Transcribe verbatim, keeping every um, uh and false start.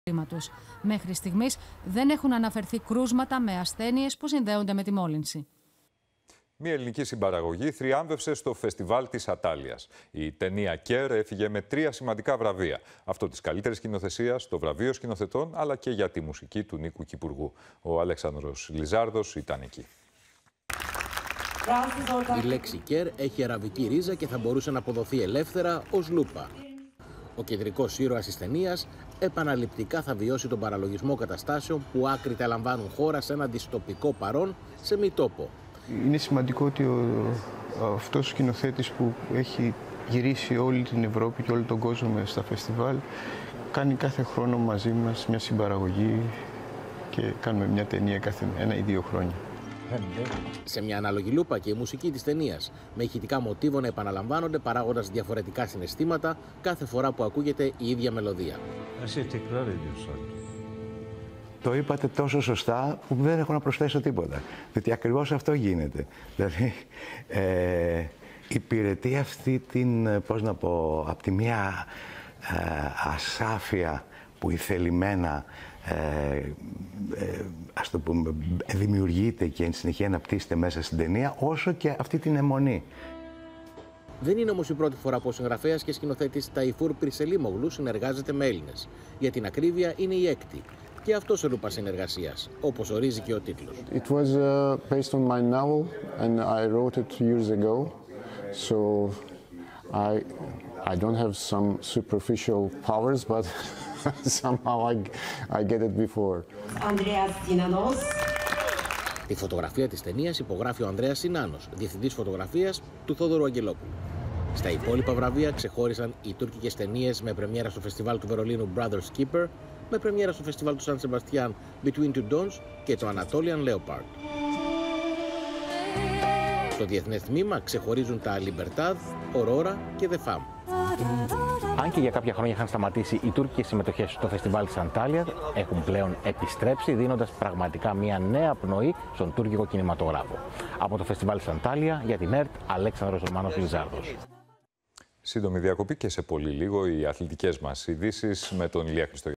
Μέχρι στιγμής δεν έχουν αναφερθεί κρούσματα με ασθένειες που συνδέονται με τη μόλυνση. Μια ελληνική συμπαραγωγή θριάμβευσε στο φεστιβάλ της Ατάλειας. Η ταινία Κέρ έφυγε με τρία σημαντικά βραβεία. Αυτό της καλύτερης σκηνοθεσίας, το βραβείο σκηνοθετών, αλλά και για τη μουσική του Νίκου Κυπουργού. Ο Αλέξανδρος Λιζάρδος ήταν εκεί. Η λέξη Κέρ έχει αραβική ρίζα και θα μπορούσε να αποδοθεί ελεύθερα ως λούπα. Ο κεντρικός ήρωας της ταινίας επαναληπτικά θα βιώσει τον παραλογισμό καταστάσεων που άκρητα λαμβάνουν χώρα σε ένα δυστοπικό παρόν σε μη τόπο. Είναι σημαντικό ότι ο, αυτός ο σκηνοθέτης που έχει γυρίσει όλη την Ευρώπη και όλο τον κόσμο στα φεστιβάλ κάνει κάθε χρόνο μαζί μας μια συμπαραγωγή και κάνουμε μια ταινία κάθε ένα ή δύο χρόνια. Σε μια ανάλογη λούπα και η μουσική της ταινίας, με ηχητικά μοτίβο να επαναλαμβάνονται παράγοντας διαφορετικά συναισθήματα κάθε φορά που ακούγεται η ίδια μελωδία. Το είπατε τόσο σωστά που δεν έχω να προσθέσω τίποτα. Διότι ακριβώς αυτό γίνεται. Δηλαδή, ε, υπηρετεί αυτή την, πώς να πω, από τη μία ε, ασάφεια που η θελημένα Ε, ε, ας το πούμε, δημιουργείται και εν συνεχεία αναπτύσσεται μέσα στην ταινία, όσο και αυτή την αιμονή. Δεν είναι όμως η πρώτη φορά που ο συγγραφέας και σκηνοθέτης Ταϊφούρ Πυρσελίμογλου συνεργάζεται με Έλληνες. Για την ακρίβεια είναι η έκτη. Και αυτό σε λούπα συνεργασίας, όπως ορίζει και ο τίτλος. It was uh, based on my novel and I wrote it years ago. So I I don't have some superficial powers, but somehow I, I get it before. Τη φωτογραφία της ταινίας υπογράφει ο Ανδρέας Συνάνος, διευθυντής φωτογραφίας του Θόδωρου Αγγελόπουλου. Στα υπόλοιπα βραβεία ξεχώρισαν οι τουρκικές ταινίες με πρεμιέρα στο φεστιβάλ του Βερολίνου Brothers Keeper, με πρεμιέρα στο φεστιβάλ του Σαν Σεμπαστιάν Between Two Dawns και το Anatolian Leopard. Στο διεθνές τμήμα ξεχωρίζουν τα Libertad, Aurora και The Femme. Αν και για κάποια χρόνια είχαν σταματήσει οι τουρκικές συμμετοχές στο φεστιβάλ της Αντάλια, έχουν πλέον επιστρέψει, δίνοντας πραγματικά μια νέα πνοή στον τουρκικό κινηματογράφο. Από το φεστιβάλ της Αντάλια, για την ΕΡΤ, Αλέξανδρος Ρωμάνος Λιζάρδος. Σύντομη διακοπή και σε πολύ λίγο οι αθλητικές μας ειδήσεις με τον Ηλία Χριστογεννάκη.